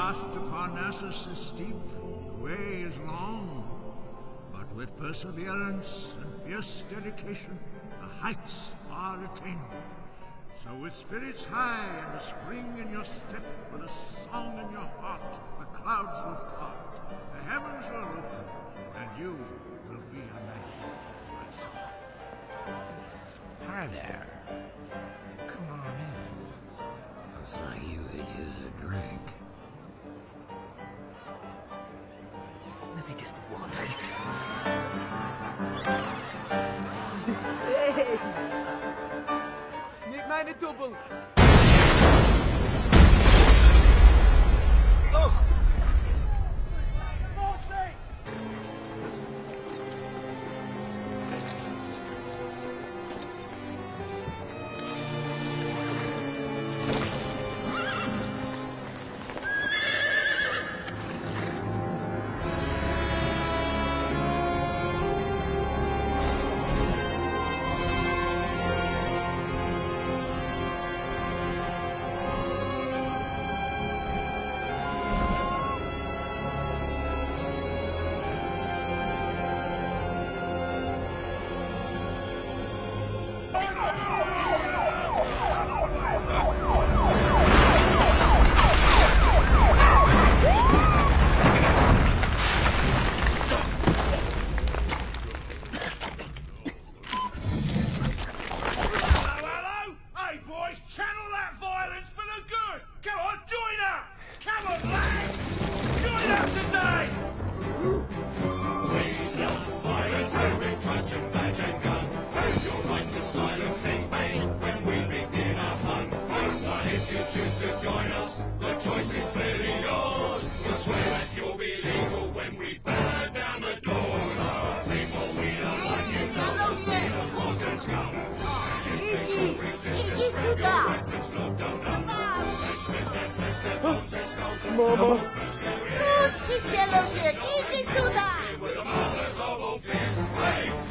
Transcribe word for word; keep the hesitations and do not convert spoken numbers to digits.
path to Parnassus is steep, the way is long, but with perseverance and fierce dedication, the heights are attainable. So with spirits high and a spring in your step, with a song in your heart, the clouds will part, the heavens will open, and you will be a knight. Hi there. Come on in. Looks like you could use a drink. Maybe just one. Hey! Niet meine Double! Oh! Mama! Who's the yellow kid? Easy to that!